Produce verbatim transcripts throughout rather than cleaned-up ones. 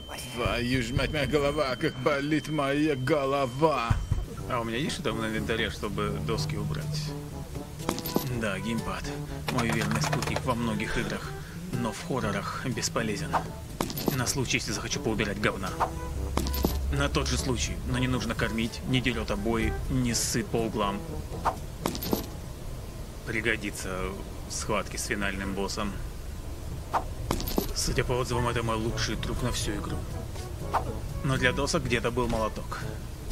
Твою ж мать, моя голова, как болит моя голова. А у меня есть что-то в инвентаре, чтобы доски убрать? Да, геймпад. Мой верный спутник во многих играх, но в хоррорах бесполезен. На случай, если захочу поубирать говна. На тот же случай, но не нужно кормить, не дерет обои, не ссыт по углам. Пригодится в схватке с финальным боссом. Судя по отзывам, это мой лучший друг на всю игру. Но для досок где-то был молоток.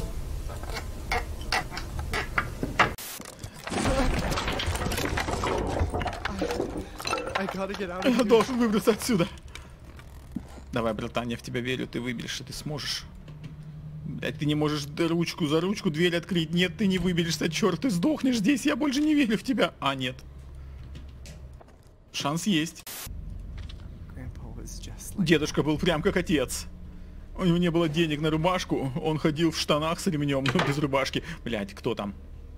Я должен выбраться отсюда. Давай, братан, я в тебя верю, ты выберешься, ты сможешь. Блять, ты не можешь ручку за ручку дверь открыть. Нет, ты не выберешься, черт, ты сдохнешь здесь, я больше не верю в тебя. А, нет. Шанс есть. Дедушка был прям как отец. У него не было денег на рубашку, он ходил в штанах с ремнем, но без рубашки. Блять, кто там?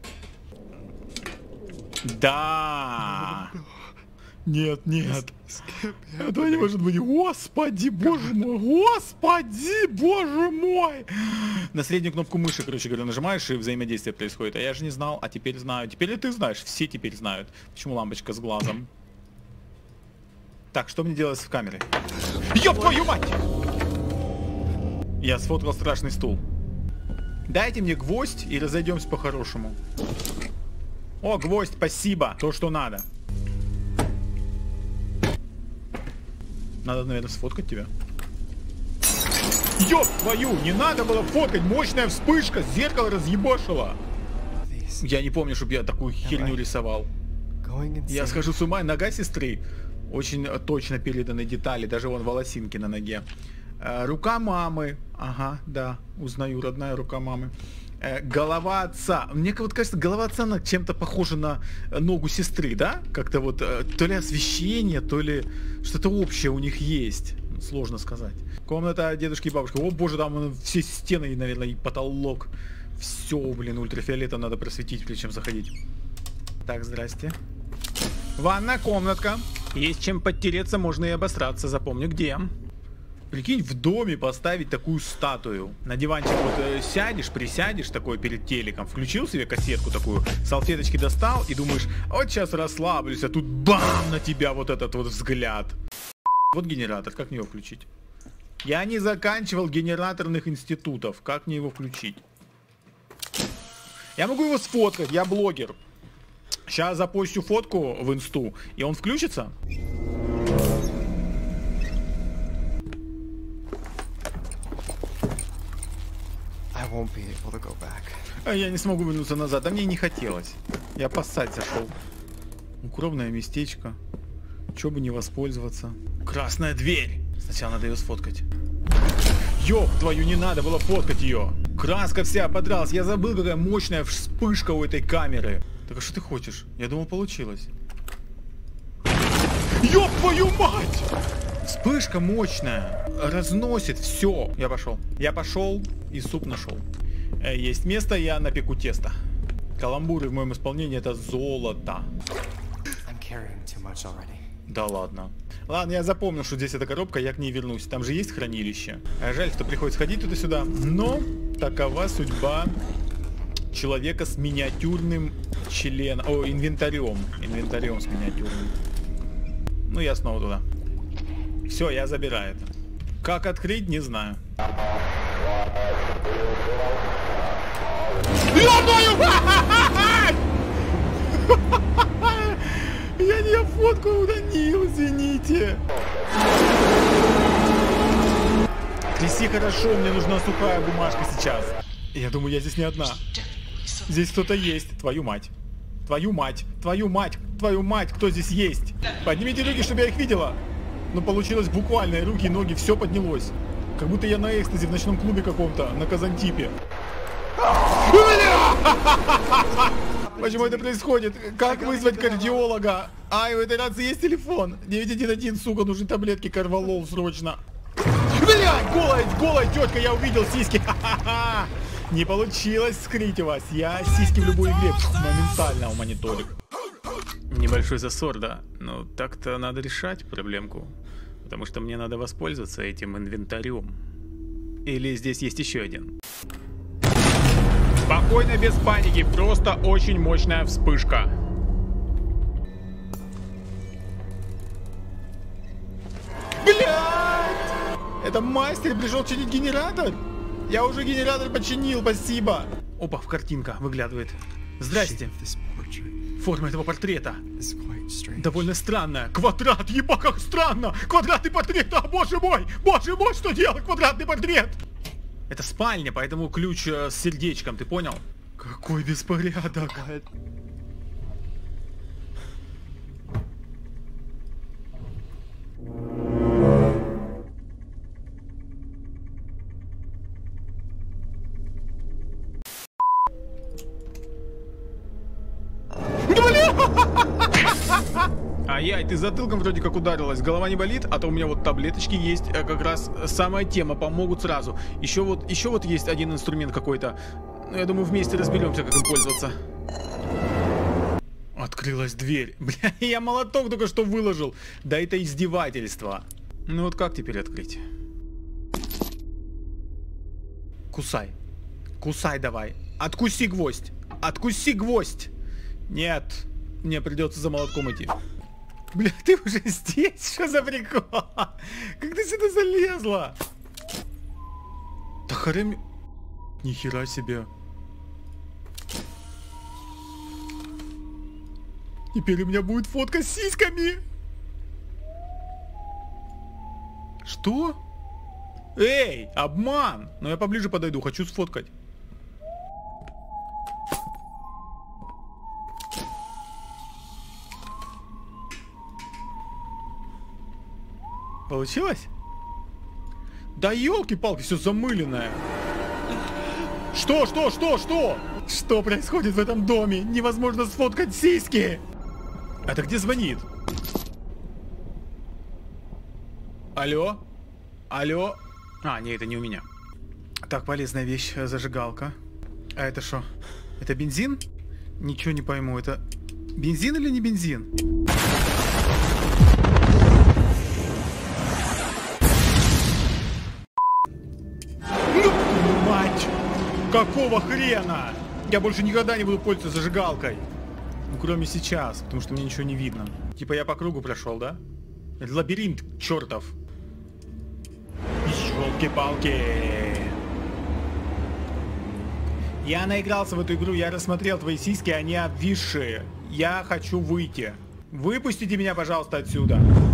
Да. Нет, нет. Это не может быть. Господи, боже мой. Господи, боже мой. На среднюю кнопку мыши, короче говоря, нажимаешь, и взаимодействие происходит. А я же не знал, а теперь знаю. Теперь и ты знаешь. Все теперь знают. Почему лампочка с глазом? Так, что мне делать с камерой? Ёб твою мать! Я сфоткал страшный стул. Дайте мне гвоздь и разойдемся по-хорошему. О, гвоздь, спасибо. То, что надо. Надо, наверное, сфоткать тебя. Ёб твою, не надо было фоткать. Мощная вспышка, зеркало разъебашило. Я не помню, чтобы я такую херню рисовал. Я схожу с ума. Нога сестры. Очень точно переданы детали. Даже вон волосинки на ноге. Рука мамы. Ага, да, узнаю, родная рука мамы. Голова отца. Мне вот кажется, голова отца на чем-то похожа на ногу сестры, да? Как-то вот то ли освещение, то ли что-то общее у них есть. Сложно сказать. Комната дедушки и бабушки. О боже, там все стены, наверное, и потолок. Все, блин, ультрафиолетом надо просветить, прежде чем заходить. Так, здрасте. Ванная комнатка. Есть чем подтереться, можно и обосраться. Запомню, где. Прикинь, в доме поставить такую статую. На диванчик вот э, сядешь, присядешь такой перед телеком, включил себе кассетку такую, салфеточки достал и думаешь, вот сейчас расслаблюсь, а тут бам, на тебя вот этот вот взгляд. Вот генератор, как мне его включить? Я не заканчивал генераторных институтов, как мне его включить? Я могу его сфоткать, я блогер. Сейчас запостю фотку в инсту, и он включится? А я не смогу вернуться назад, а мне не хотелось. Я поссать зашел. Укромное местечко. Чё бы не воспользоваться. Красная дверь. Сначала надо ее сфоткать. Ёб твою, не надо было фоткать ее. Краска вся подралась. Я забыл, какая мощная вспышка у этой камеры. Так а что ты хочешь? Я думал, получилось. Ёб твою мать! Вспышка мощная. Разносит все. Я пошел. Я пошел и суп нашел. Есть место, я напеку тесто. Каламбуры в моем исполнении это золото. Да ладно. Ладно, я запомнил, что здесь эта коробка, я к ней вернусь. Там же есть хранилище. Жаль, что приходится ходить туда-сюда. Но такова судьба человека с миниатюрным членом. О, инвентарем. Инвентарем с миниатюрным. Ну, я снова туда. Все, я забираю это. Как открыть, не знаю. Я не фотку удалил, извините. Тряси хорошо, мне нужна сухая бумажка сейчас. Я думаю, я здесь не одна. Здесь кто-то есть. Твою мать. Твою мать. Твою мать. Твою мать. Кто здесь есть? Поднимите руки, чтобы я их видела. Но получилось буквально. И руки, и ноги. Все поднялось. Как будто я на экстазе в ночном клубе каком-то. На Казантипе. Почему это происходит? Как вызвать кардиолога? Ай, у этой рации есть телефон. девять один один, сука, нужны таблетки Карвалол срочно. Блядь, голая, голая тетка, я увидел сиськи. Ха-ха-ха. Не получилось скрыть вас. Я сиськи в любой игре моментально умониторю. Небольшой засор, да. Но так-то надо решать проблемку. Потому что мне надо воспользоваться этим инвентарем. Или здесь есть еще один? Спокойно, без паники, просто очень мощная вспышка. Блядь! Это мастер пришел чинить генератор? Я уже генератор починил, спасибо. Опа, в картинка выглядывает. Здрасте. Форма этого портрета довольно странная. Квадрат, еба, как странно! Квадратный портрет, а, боже мой! Боже мой, что делать, квадратный портрет? Это спальня, поэтому ключ э, с сердечком, ты понял? Какой беспорядок. Ай-яй, ты затылком вроде как ударилась, голова не болит, а то у меня вот таблеточки есть, как раз самая тема, помогут сразу. Еще вот, еще вот есть один инструмент какой-то. Я думаю, вместе разберемся, как им пользоваться. Открылась дверь. Бля, я молоток только что выложил. Да это издевательство. Ну вот как теперь открыть? Кусай. Кусай давай. Откуси гвоздь. Откуси гвоздь. Нет. Мне придется за молотком идти. Бля, ты уже здесь? Что за прикол? Как ты сюда залезла? Да харем... Нихера себе. Теперь у меня будет фотка с сиськами. Что? Эй, обман! Но я поближе подойду, хочу сфоткать. Получилось? Да елки-палки, все замыленное. Что, что, что, что? Что происходит в этом доме? Невозможно сфоткать сиськи. Это где звонит? Алло? Алло? А, не, это не у меня. Так, полезная вещь, зажигалка. А это что? Это бензин? Ничего не пойму, это бензин или не бензин? Ну, мать! Какого хрена? Я больше никогда не буду пользоваться зажигалкой. Ну, кроме сейчас, потому что мне ничего не видно. Типа я по кругу прошел, да? Это лабиринт, чертов. Ёлки-палки. Я наигрался в эту игру, я рассмотрел твои сиськи, они обвисшие. Я хочу выйти. Выпустите меня, пожалуйста, отсюда.